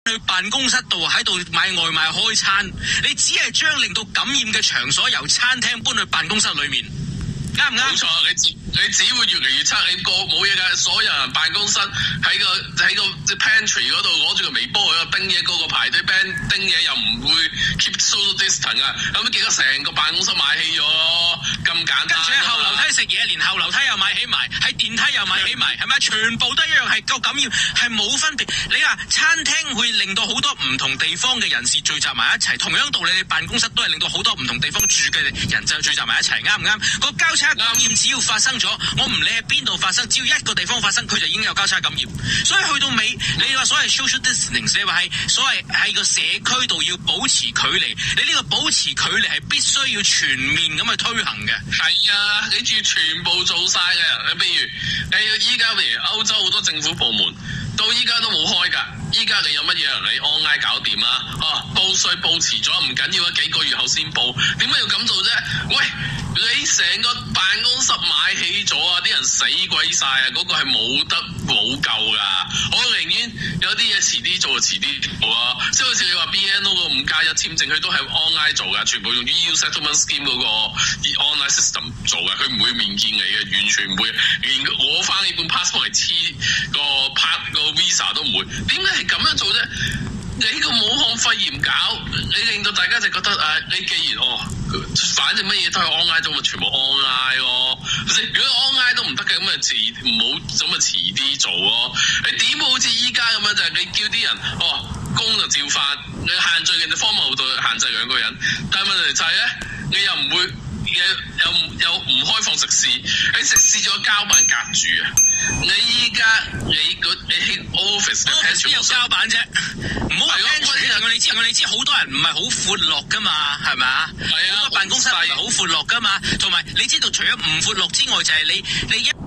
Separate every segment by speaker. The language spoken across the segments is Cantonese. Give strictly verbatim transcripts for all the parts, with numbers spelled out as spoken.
Speaker 1: 去辦公室度喺度買外賣開餐，你只係將令到感染嘅場所由餐廳搬去辦公室裏面，啱唔啱？冇錯，你只你只會越嚟越差，你個冇嘢㗎，所有人辦公室喺個喺個 pantry 嗰度攞住個微波喺度叮嘢，個個排隊 band 叮嘢又唔會 keep social distance 啊，咁結果成個辦公室買起咗，咁簡單。跟住喺後樓梯食嘢，連後樓梯又買起埋，喺電梯又買起埋，係咪？全部都一樣係個感染，係冇分別。你話餐廳會令到好多唔同地方嘅人士聚集埋一齊，同樣道理，你辦公室都係令到好多唔同地方住嘅人就聚集埋一齊，啱唔啱？個交叉感染只要發生咗，我唔理喺邊度發生，只要一個地方發生，佢就已經有交叉感染。所以去到尾，你話所謂 social distancing， 你話係所謂喺個社區度要保持距離，你呢個保持距離係必須要全面咁去推行嘅。係啊，你仲要全部做晒嘅。你譬如你依家譬如歐洲好多政府部門到依家都冇開㗎。依家你有乜嘢你 online 搞掂啊？哦，報稅報遲咗唔緊要啊，幾個月後先報，點解要咁做啫？喂，你成個辦公室買起咗啊！啲人死鬼晒啊！嗰、那個係冇得冇救㗎。我寧願有啲嘢遲啲做就遲啲做啊！即係好似你話 B N O 個五加一簽證，佢都係 online 做㗎，全部用 E U settlement scheme 嗰個 online system 做㗎，佢唔會面見你嘅，完全唔會，連攞翻你本 passport 嚟黐個 part 個 visa 都唔會。點解？咁樣做啫，你個武漢肺炎搞，你令到大家就覺得啊，你既然哦，反正乜嘢都係 online 做，咪全部 online 咯。如果 online 都唔得嘅，咁咪遲唔好，咁咪遲啲做咯。你點會好似依家咁樣就係、是、你叫啲人哦，工就照返，你限聚令就荒謬到限制兩個人，但係問題就係咧，你又唔會。又又又唔開放食肆，喺食肆仲有膠板隔住啊！你依家你個你喺 office 嘅 pantry 有膠板啫，唔好話 pantry。我哋知我哋知好多人唔係好闊落噶嘛，係咪啊？係啊，好多辦公室唔係好闊落噶嘛，同埋你知道除咗唔闊落之外，就係你你一。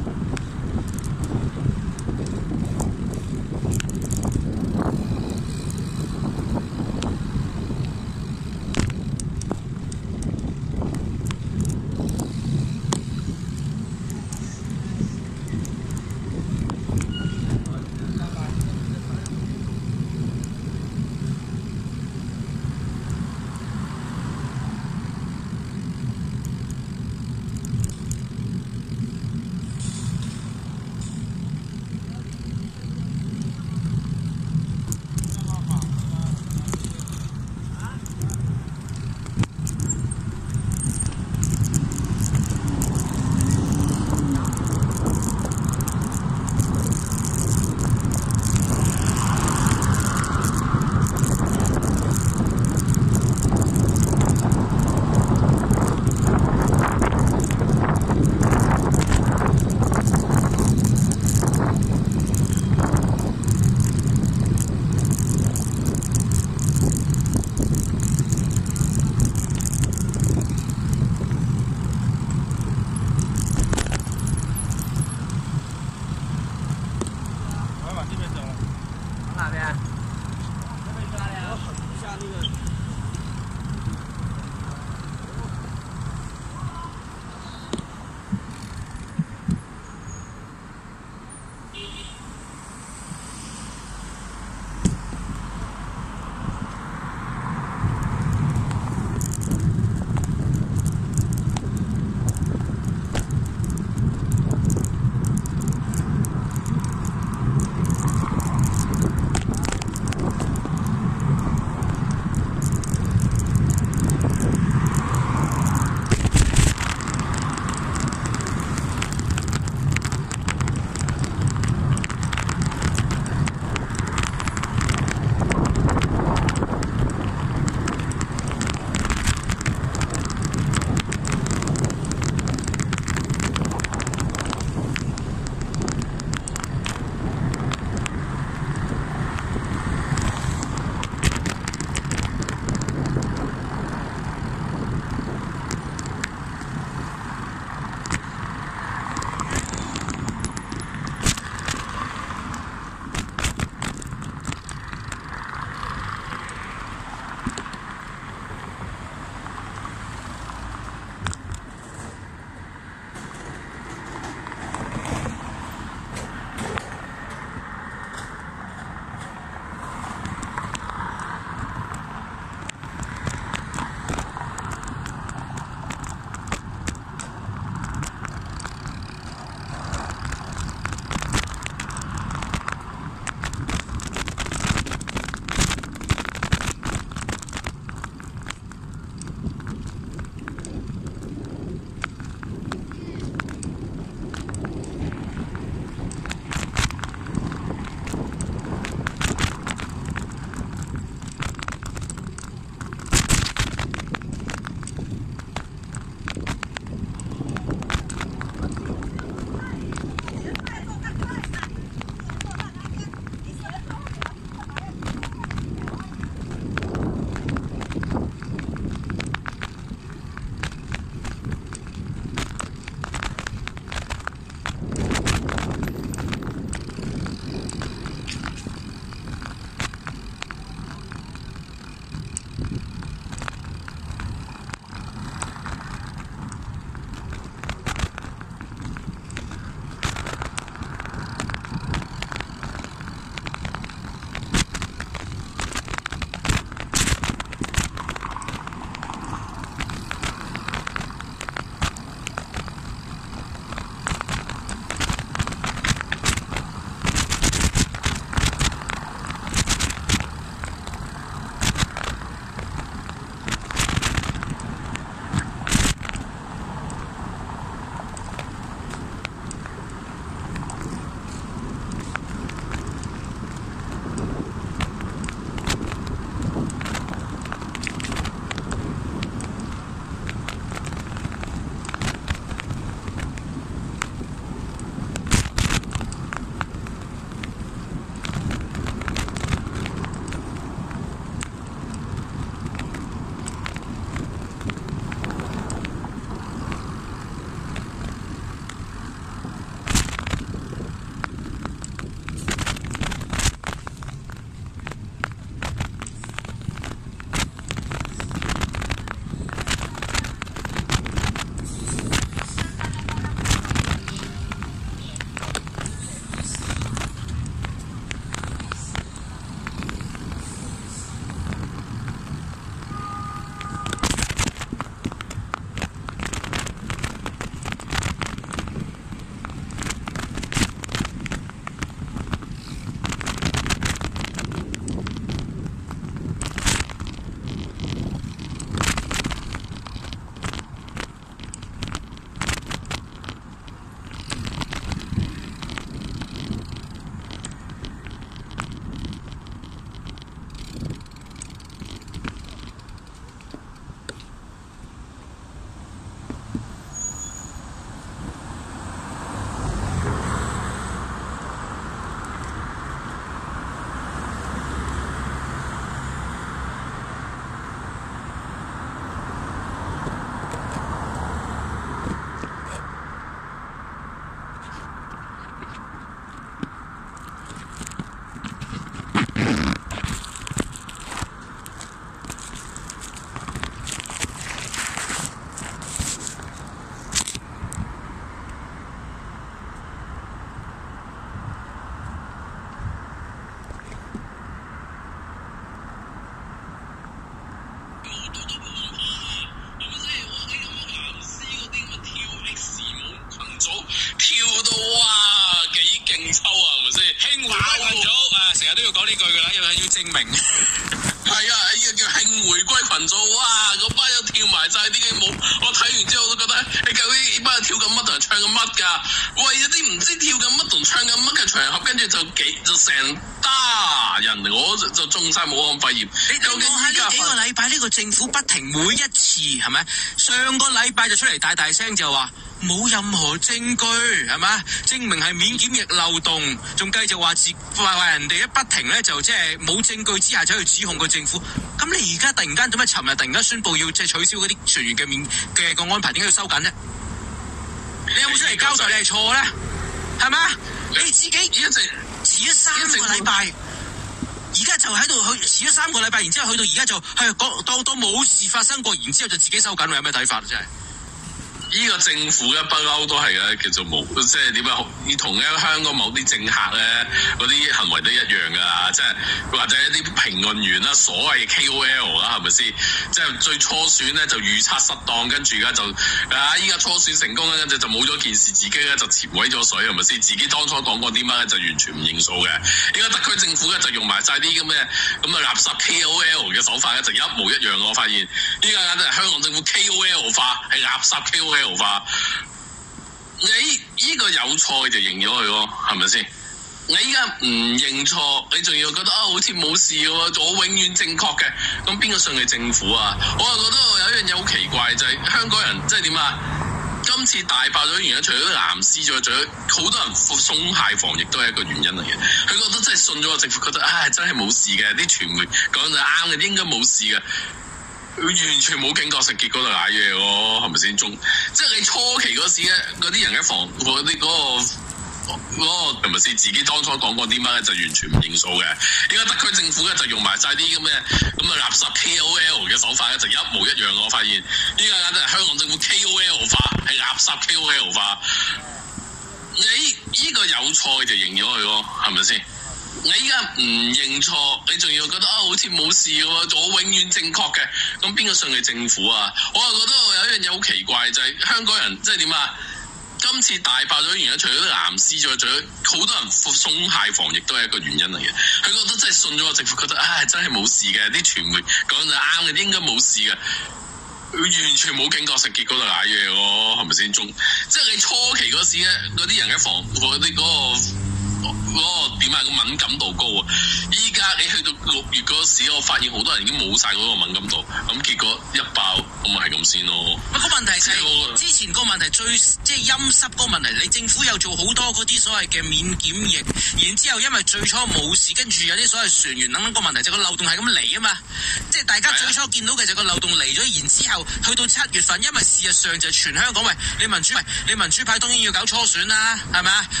Speaker 1: 證明。
Speaker 2: 係啊，呢個叫慶回歸群組，哇！嗰班友跳埋晒啲嘅舞，我睇完之後都覺得，你究竟呢班人跳緊乜同埋唱緊乜㗎？喂，有啲唔知跳緊乜同唱緊乜嘅場合，跟住就幾就成打人，我就就中晒武漢肺炎。
Speaker 1: 你講下呢幾個禮拜呢個政府不停每一次係咪？上個禮拜就出嚟大大聲就話冇任何證據係咪？證明係免檢疫漏洞，仲繼續話自話話人哋一不停咧就即係冇證據之下走去指控個政府。咁你而家突然間點解尋日突然間宣佈要即係取消嗰啲船員嘅免嘅個安排，點解要收緊呢？你有冇出嚟交代你係錯咧？係咪？你自己一直遲咗三個禮拜，而家就喺度去遲咗三個禮拜，然之後去到而家就係講當當冇事發生過，然之後就自己收緊，有咩睇法真係？
Speaker 2: 呢個政府咧不嬲都係嘅，叫做冇，即係點樣？你同咧香港某啲政客咧嗰啲行為都一樣㗎，即係或者一啲評論員啦，所謂 K O L 啦，係咪先？即係最初選咧就預測失當，跟住而家就啊依家初選成功咧，跟住就冇咗件事，自己咧就潛毀咗水，係咪先？自己當初講過啲乜咧就完全唔認數嘅。依家特區政府咧就用埋晒啲咁嘅咁嘅垃圾 K O L 嘅手法咧，就一模一樣。我發現依家簡直係香港政府 K O L 化，係垃圾 K O L 化。你依、這個有錯就認咗佢咯，係咪先？你依家唔認錯，你仲要覺得啊、哦、好似冇事喎，我永遠正確嘅，咁邊個信你政府啊？我又覺得有一樣嘢好奇怪，就係、是、香港人即係點啊？今次大爆咗原因，除咗藍絲咗，仲有好多人鬆懈防疫都係一個原因嚟嘅。佢覺得真係信咗個政府，覺得啊真係冇事嘅，啲傳媒講就啱嘅，應該冇事嘅。完全冇警覺性，結果就瀨嘢喎，係咪先？中即係你初期嗰時咧，嗰啲人嘅防嗰啲嗰個嗰個係咪先？自己當初講過啲乜咧，就完全唔認數嘅。依家特區政府咧就用埋晒啲咁嘅咁嘅垃圾 K O L 嘅手法咧，就一模一樣。我發現依家簡直係香港政府 K O L 化，係垃圾 K O L 化。你依、這個有錯就認咗佢咯，係咪先？你依家唔認錯，你仲要覺得啊、哦、好似冇事嘅喎，我永遠正確嘅，咁邊個信你政府啊？我又覺得有一樣嘢好奇怪，就係、是、香港人即係點啊？今次大爆咗原因，除咗藍絲咗，仲有好多人鬆懈防疫都係一個原因嚟嘅。佢覺得真係信咗個政府，覺得唉、哎、真係冇事嘅，啲傳媒講就啱嘅，應該冇事嘅。完全冇警覺性，結果就瀨嘢咯，係咪先？中即係你初期嗰時咧，嗰啲人嘅防嗰啲嗰個。嗰、那個點啊，個敏感度高啊！依家你去到六月嗰時，我發現好多人已經冇晒嗰個敏感度，咁結果一爆，咁咪係咁先咯。不過問題就係、是、之前個問題最即係陰濕嗰個問題，你政府又做好多嗰啲所謂嘅免檢疫，然之後因為最初冇事，跟住有啲所謂船員等等個問題，就個漏洞係咁嚟啊嘛！即係大家最初見到嘅就個漏洞嚟咗，然之後去到七月份，因為事實上就全香港喂，你民主喂，你民主派當然要搞初選啦，係咪啊？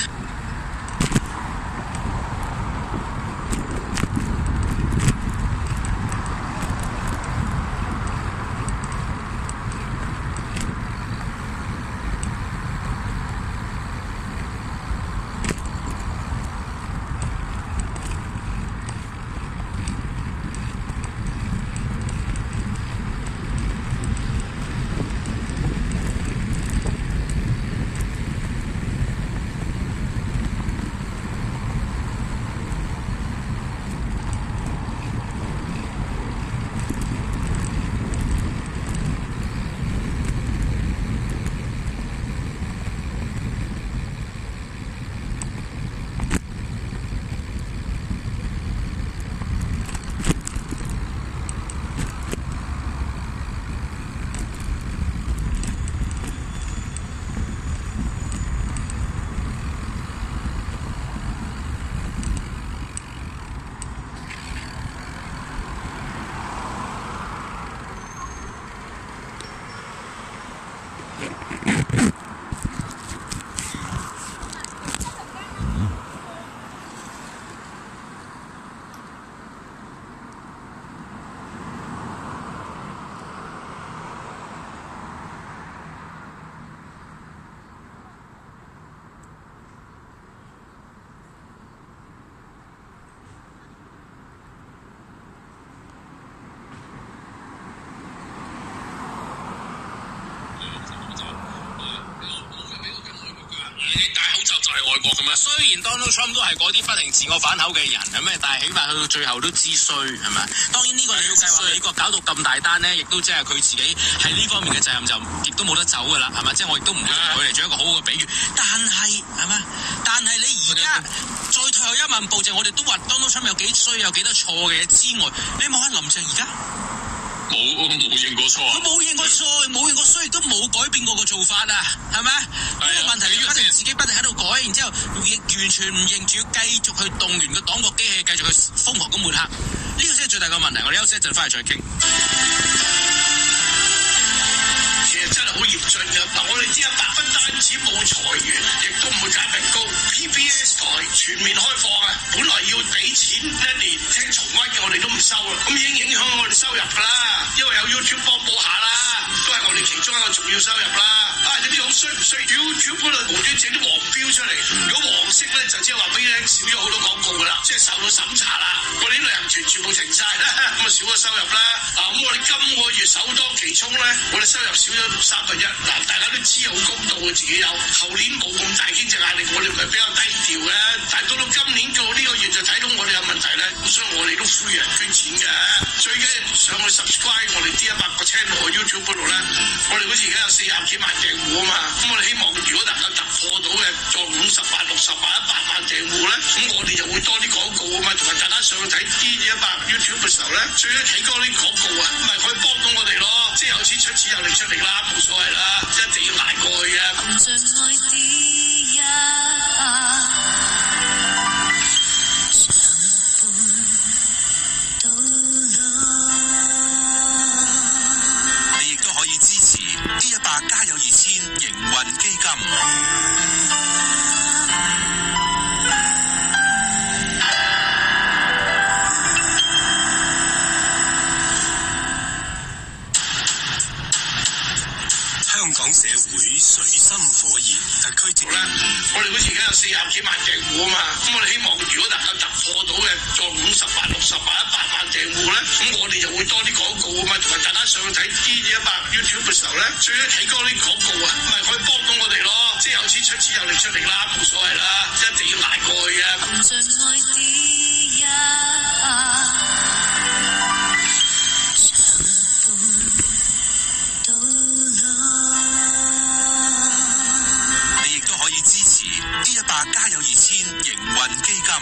Speaker 2: 國咁樣。
Speaker 1: 雖然 Donald Trump 都係嗰啲不停自我反口嘅人咁咩，但係起碼去到最後都知衰係咪？當然呢個你要計劃美國搞到咁大單咧，亦都即係佢自己喺呢方面嘅責任就亦都冇得走㗎啦，係咪？即係我亦都唔會同佢嚟做一個好好嘅比喻。但係係咪？但係你而家再退後一萬步，就我哋都話 Donald Trump 有幾衰，有幾多錯嘅嘢之外，你冇睇林鄭而家？
Speaker 2: 冇冇認過錯啊！
Speaker 1: 佢冇認過錯，冇認過衰，亦都冇改變過個做法啊，係咪？呢個問題你不停自己不停喺度改，然之後完全唔認住，要繼續去動員個黨國機器，繼續去瘋狂咁抹黑，呢個先係最大嘅問題。我哋休息一陣翻嚟再傾。
Speaker 3: 其實真係好嚴峻㗎。嗱，我哋呢一百分單止冇裁員，亦都唔會加人工。P B S 台全面開放啊！本來要俾錢一年聽重溫嘅，我哋都唔收啦。咁已經影響我哋收入㗎啦。因為有 YouTube 幫補下啦，都係我哋其中一個重要收入啦。啊，你啲好衰唔衰 ？YouTube 嗰度無端整啲黃標出嚟，如果黃色咧就即係話俾你聽少咗好多廣告㗎啦，即係受到審查啦。我哋啲旅行團全部停晒啦，咁啊少咗收入啦。嗱，咁我哋今個月首當其衝咧，我哋收入少咗三分一。嗱，大家都知好公道嘅，自己有。後年冇咁大經濟壓力，我哋咪比較低調嘅。但係到到今年到呢個月就睇到我哋有問題咧，咁所以我哋都呼籲人捐錢嘅。最緊要上去 subscribe 我哋呢一百個 channel 喺 YouTube 嗰度咧，我哋好似而家有四十幾萬訂戶啊嘛。咁我哋希望如果能夠突破到嘅，再五十萬、六十萬、一百萬訂戶咧，咁我哋就會多啲廣告啊嘛，同埋大家上去睇呢一百 YouTube 嘅時候咧，最緊要睇多啲廣告啊，咁咪可以幫到我哋咯。即係有錢出錢，有力出力啦，冇所謂啦，一定要捱過去嘅。
Speaker 4: 你亦都可以支持 D 一百加油二千營運基金。香港社會水深火熱，特區政府咧，
Speaker 3: 我哋好似而家有四十幾萬訂戶啊嘛，咁我哋希望如果能夠突破到嘅，再五十萬、六十萬、一百萬訂戶咧，咁我哋就會多啲廣告啊嘛，同埋大家上去睇呢一百 YouTube 嘅時候咧，最緊要睇多啲廣告啊，咁咪可以幫到我哋咯。即係有錢出錢，有力出力啦，冇所謂啦，一定要捱過去嘅。
Speaker 4: 支持 D 一百加油二千營運基金。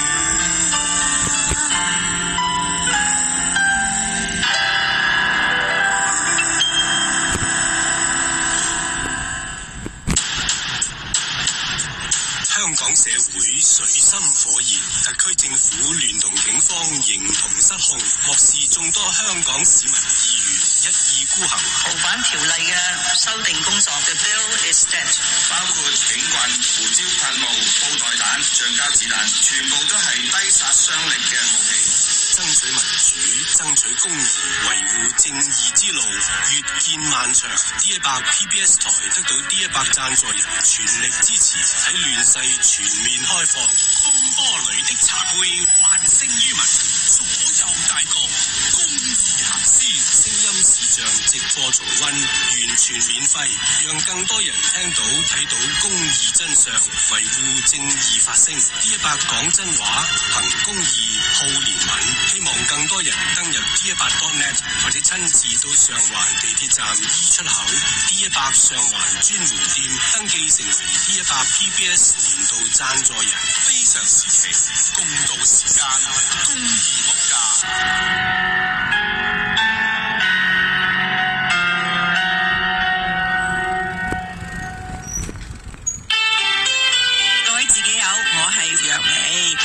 Speaker 4: 香港社會水深火熱，特區政府聯同警方形同失控，漠視眾多香港市民意願，一意孤行。
Speaker 5: 逃犯條例嘅修訂工作 The bill is dead，
Speaker 6: 包括警棍、胡椒噴霧、布袋彈、橡膠子彈，全部都係低殺傷力嘅武器。
Speaker 4: 爭取民主，爭取公義，維護正義之路越見漫長。D 一百 P B S 台得到 D 一百贊助人全力支持，喺亂世全面開放。風波裏的茶杯還聲於民，左右大局，公義行先。聲音視像直播重溫，完全免費，讓更多人聽到睇到公義真相，維護正義發聲。D 一百講真話，行公義，好憐憫。希望更多人登入 D 一百 dot net 或者親自到上環地鐵站 E 出口 D 一百上環專門店登記成為 D 一百 P B S 年度贊助人。非常時期，公道時間，公義無價。
Speaker 5: 各位自己友，我係楊美。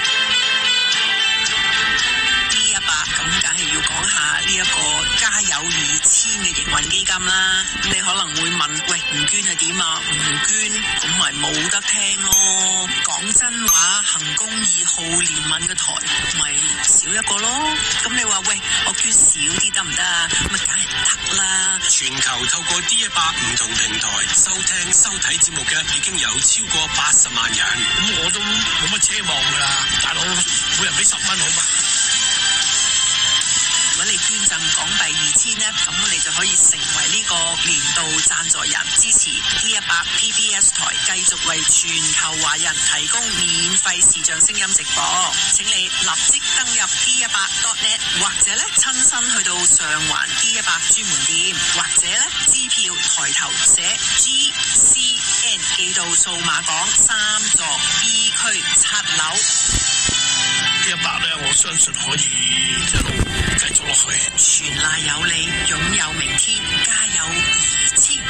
Speaker 5: 咁梗係要講下呢一個加油二千嘅營運基金啦。你可能會問，喂，唔捐係點啊？唔捐咁咪冇得聽咯。講真話，行公義、好憐憫嘅台咪少一個咯。咁你話，喂，我捐少啲得唔得啊？咁咪梗係得啦。
Speaker 4: 全球透過 D 一百唔同平台收聽收睇節目嘅已經有超過八十萬人。
Speaker 1: 咁我都冇乜奢望噶啦，大佬每人俾十蚊好嘛？
Speaker 5: 如果你捐贈港幣二千呢，咁你就可以成為呢個年度贊助人，支持 D 一百 P B S 台繼續為全球華人提供免費視像聲音直播。請你立即登入 D 一百 dot net 或者咧親身去到上環 D 一百專門店，或者咧支票抬頭寫 G C N 寄到數碼港三座 B 區七樓。
Speaker 3: D 一百咧，我相信可以一路繼續落去。
Speaker 5: 全賴有你，擁有明天，加油二千。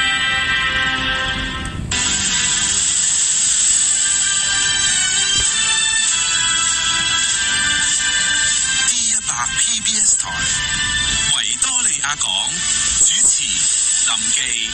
Speaker 4: D 一百 P B S 台維多利亞港主持林記。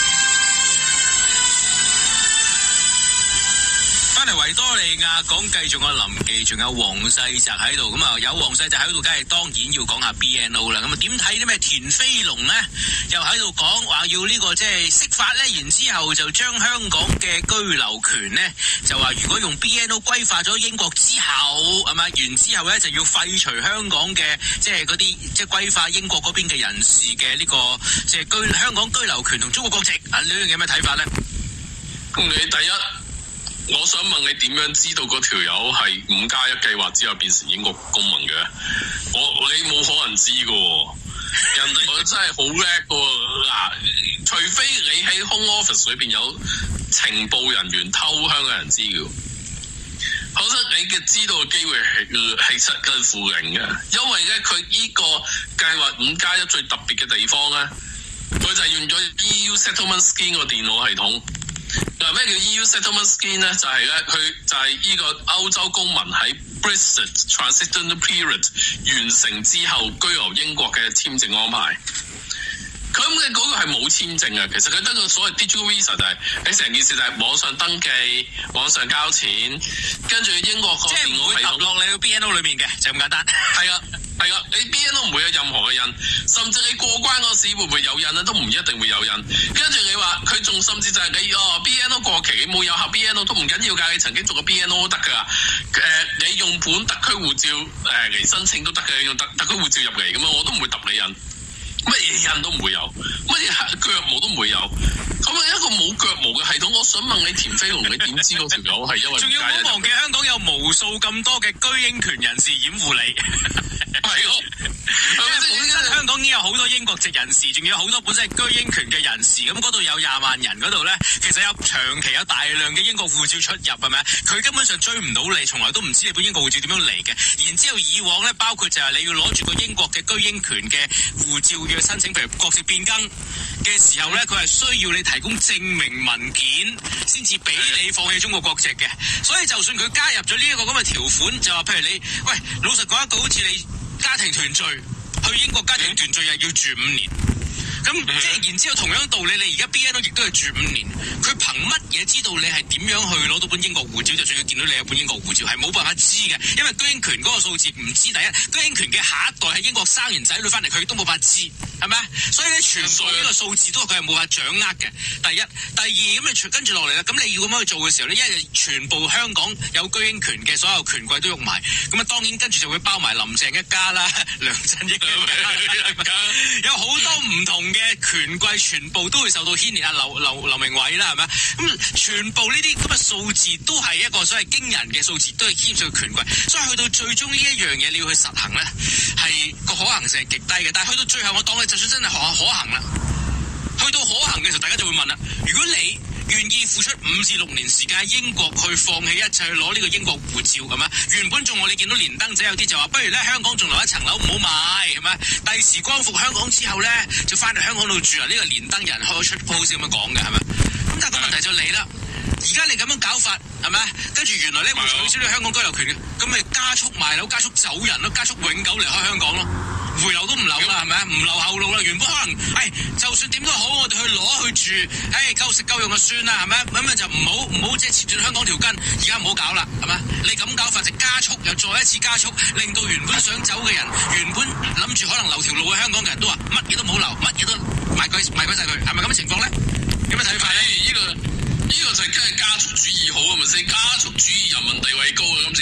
Speaker 1: 翻嚟維多利亞港，繼續有林記，仲有黃世澤喺度。咁啊，有黃世澤喺度，梗係當然要講下 B N O 啦。咁啊，點睇啲咩田飛龍呢？又喺度講話要呢個即係釋法呢，然之後就將香港嘅居留權呢，就話如果用 B N O 歸化咗英國之後，係咪？然之後呢，就要廢除香港嘅即係嗰啲即係歸化英國嗰邊嘅人士嘅呢個即係居香港居留權同中國國籍啊？呢樣嘢有咩睇法呢？
Speaker 2: 你第一。我想問你點樣知道嗰條友係五加一計劃之後變成英國公民嘅？我你冇可能知嘅喎，人哋我真係好叻嘅喎。嗱，除非你喺 Home Office 裏邊有情報人員偷香港人資料，否則你嘅知道嘅機會係係實近乎零嘅。因為咧，佢呢個計劃五加一最特別嘅地方咧，佢就係用咗 E U Settlement Scheme 個電腦系統。嗱，咩叫 E U Settlement Scheme 咧？就係咧，佢就係呢個歐洲公民喺 Brexit Transitional Period 完成之後居留英國嘅簽證安排。佢咁嘅嗰個係冇簽證啊，其實佢得個所謂 Digital Visa 就係你成件事就係網上登記、網上交錢，跟住英國個電腦系統
Speaker 1: 落你個 B N O 裏面嘅，就咁簡單。
Speaker 2: 係啊。係啊，你 B N O 唔會有任何嘅印，甚至你過關嗰時會唔會有印咧？都唔一定會有印。跟住你話佢仲甚至就係你哦 B N O 過期，你冇有效 B N O 都唔緊要㗎，你曾經做過 B N O 都得㗎。誒、呃，你用本特區護照誒嚟、呃、申請都得嘅，用特特區護照入嚟咁樣，我都唔會揼你印，乜嘢印都唔會有，乜嘢腳毛都唔會有。咁啊，一個冇腳毛嘅系統，我想問你田飛龍，你點知嗰條友係因為？
Speaker 1: 仲要唔好忘記香港有無數咁多嘅居英權人士掩護你。
Speaker 2: 係咯，
Speaker 1: 因為本身香港已經有好多英國籍人士，仲有好多本身係居英權嘅人士，咁嗰度有廿萬人嗰度咧，其實有長期有大量嘅英國護照出入，係咪？佢根本上追唔到你，從來都唔知你本英國護照點樣嚟嘅。然之後以往咧，包括就係你要攞住個英國嘅居英權嘅護照要申請，譬如國籍變更嘅時候咧，佢係需要你提供證明文件先至俾你放棄中國國籍嘅。所以就算佢加入咗呢一個咁嘅條款，就話譬如你，喂，老實講一句，好似你家庭團聚去英國家庭團聚又要住五年，咁即係然之後同樣道理，你而家 B N O 亦都係住五年，佢憑乜嘢知道你係點樣去攞到本英國護照？就算佢見到你有本英國護照，係冇辦法知嘅，因為居英權嗰個數字唔知。第一，居英權嘅下一代喺英國生完仔女翻嚟，佢都冇法知，係咪？所以咧，全部呢個數字都係佢係冇法掌握嘅。第一，第二，咁你跟住落嚟啦，咁你要咁樣去做嘅時候咧，因為全部香港有居英權嘅所有權貴都喐埋，咁啊當然跟住就會包埋林鄭一家啦，梁振英一家，有好多唔同嘅權貴，全部都會受到牽連啊，劉劉劉明偉啦，係咪？咁全部呢啲咁嘅數字都係一個所謂驚人嘅數字，都係牽涉到權貴，所以去到最終呢一樣嘢你要去實行咧，係個可行性係極低嘅。但係去到最後，我當你就算真係可可行啦，去到可行嘅時候，大家就會問啦：如果你願意付出五至六年時間喺英國去放棄一切去攞呢個英國護照，係咪？原本仲我哋見到連登仔有啲就話，不如咧香港仲留一層樓唔好買，係咪？第時光復香港之後咧，就翻嚟香港度住啊！呢、這個連登人開出 post 咁樣講嘅，係咪？咁但係個問題就嚟啦，而家你咁樣搞法，係咪？跟住原來咧會取消呢個香港居留權嘅，咁咪加速賣樓、加速走人咯，加速永久離開香港咯。回流都唔留啦，係咪啊？唔留後路啦。原本可能，誒、哎，就算點都好，我哋去攞去住，誒、哎，夠食夠用就算啦，係咪？咁樣就唔好唔好即係切斷香港條根。而家唔好搞啦，係咪？你咁搞法就加速，又再一次加速，令到原本想走嘅人，原本諗住可能留條路嘅香港嘅人都話乜嘢都冇留，乜嘢都賣鬼賣鬼晒佢，係咪咁嘅情況咧？有咩睇法咧？
Speaker 2: 呢、這個呢、這個就係梗係加速主義好啊，咪先？加速主義人民地位高啊，咁先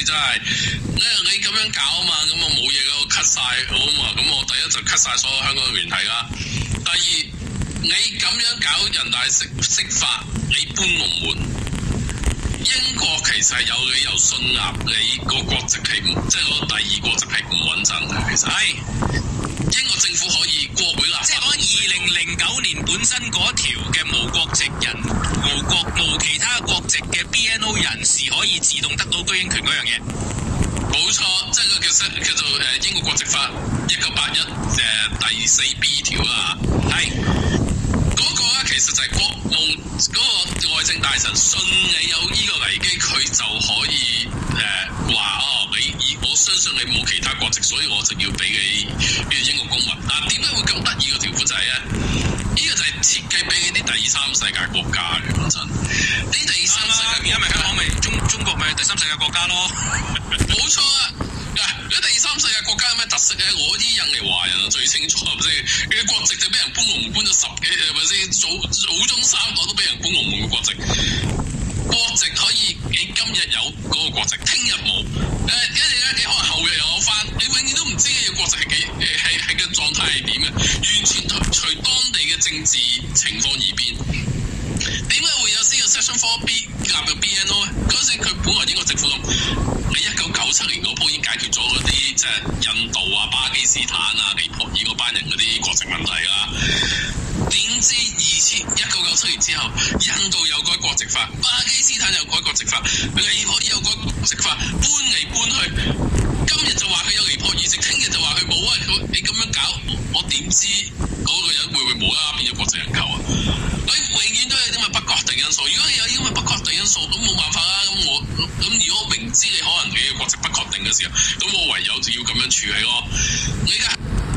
Speaker 2: 真係你你咁樣搞啊嘛，咁我冇嘢嘅，我 cut 晒好啊嘛，咁我第一就 cut 晒所有香港嘅媒體啦。第二，你咁樣搞人大釋釋法，你搬龍門。英國其實有理由信納你個國籍係唔，即係嗰個第二國籍係唔穩陣嘅。其實係英國政府可以過會立法，即係講二零零九年本身嗰條嘅無國籍人、無國無其他國籍嘅 B N O 人士可以自動得到居英權嗰樣嘢。冇錯，即係個叫做叫做誒英國國籍法一九八一誒第四 B 條啊，係嗰個咧其實就係國務嗰個外政大臣信你有呢個危機，佢就可以誒話哦，你以我相信你冇其他國籍，所以我就要俾你呢個英國公民。嗱，點解會咁得意個條款就係咧？呢個就係設計俾啲第三世界國家嘅，講真。啲第三世界國家咪香港咪中中國咪第三世界國家咯？冇錯啊！嗱，如果第三世界國家有咩特色咧？我啲印尼華人啊最清楚，係咪先？佢嘅國籍就俾人搬龍門搬咗十幾，係咪先？祖祖宗三代都俾人搬龍門嘅國籍。國籍可以，你今日有嗰個國籍，聽日冇。誒，跟住咧，你可能後日又有翻，你永遠都唔知你嘅國籍係幾誒係係嘅狀態係點嘅，完全隨當地嘅政治情況而變。點解會有先個 Section four B 納入 B N O 咧？嗰陣佢本來英國政府咁，你一九九七年嗰鋪已經解決咗嗰啲即係印度啊、巴基斯坦啊、尼泊爾嗰班人嗰啲國籍問題啦。點知二千一九九七年之後，印度又改國籍法，巴基斯坦又改國籍法，尼泊爾又改國籍法，搬嚟搬去。今日就話佢有尼泊爾籍，聽日就話佢冇啊！你咁樣搞，我點知嗰個人會唔會無啦啦變咗國籍人球啊？你永遠都有啲咁嘅不確定因素。如果你有啲咁嘅不確定因素，咁冇辦法啦。咁我咁如果我明知你可能你嘅國籍不確定嘅時候，咁我唯有就要咁樣處理咯。你而家